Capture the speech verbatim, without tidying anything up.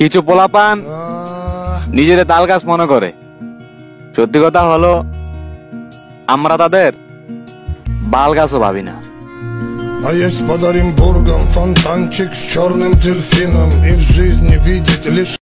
কিছু পোলাপান নিজেদের তাল গাছ মনে করে, সত্যি কথা হলো আমরা তাদের বাল গাছও ভাবি না। А есть под Оренбургом фонтанчик с черным дельфином, и в жизни видеть лишь